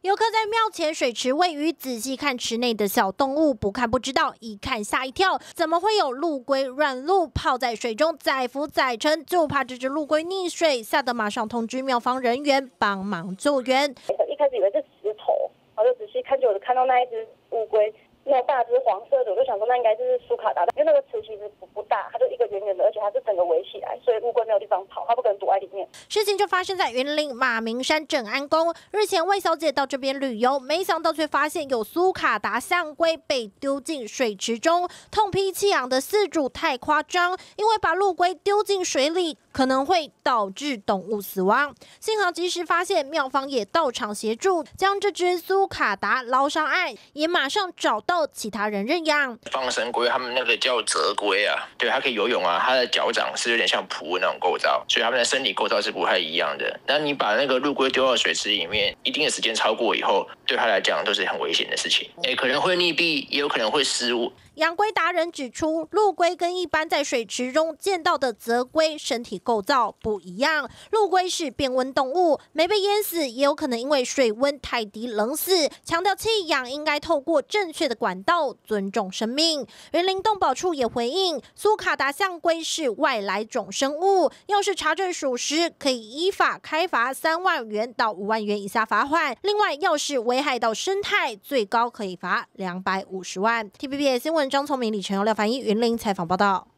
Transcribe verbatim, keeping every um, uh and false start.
游客在庙前水池喂鱼，仔细看池内的小动物，不看不知道，一看吓一跳。怎么会有陆龟乱入，泡在水中载浮载沉？就怕这只陆龟溺水，吓得马上通知庙方人员帮忙救援。 一开始以为是石头，然后就仔细看，就有看到那一只乌龟。 那大只黄色的，我就想说那应该就是苏卡达，因为那个池其实不不大，它就一个圆圆的，而且它是整个围起来，所以乌龟没有地方跑，它不可能躲在里面。 事情就发生在云林马鸣山正安宫。日前魏小姐到这边旅游，没想到却发现有苏卡达象龟被丢进水池中，痛批弃养的饲主太夸张，因为把陆龟丢进水里可能会导致动物死亡。幸好及时发现，庙方也到场协助，将这只苏卡达捞上岸，也马上找到。 其他人认养放生龟，他们那个叫泽龟啊，对，它可以游泳啊，它的脚掌是有点像蹼的那种构造，所以它们的生理构造是不太一样的。那你把那个陆龟丢到水池里面，一定的时间超过以后，对它来讲都是很危险的事情，哎，可能会溺毙，也有可能会失误。 养龟达人指出，陆龟跟一般在水池中见到的泽龟身体构造不一样。陆龟是变温动物，没被淹死，也有可能因为水温太低冷死。强调弃养应该透过正确的管道尊重生命。云林动保处也回应，苏卡达象龟是外来种生物，要是查证属实，可以依法开罚三万元到五万元以下罚款。另外，要是危害到生态，最高可以罚两百五十万。T V B S 新闻。 张聪明、李晨瑶、廖凡一、云林采访报道。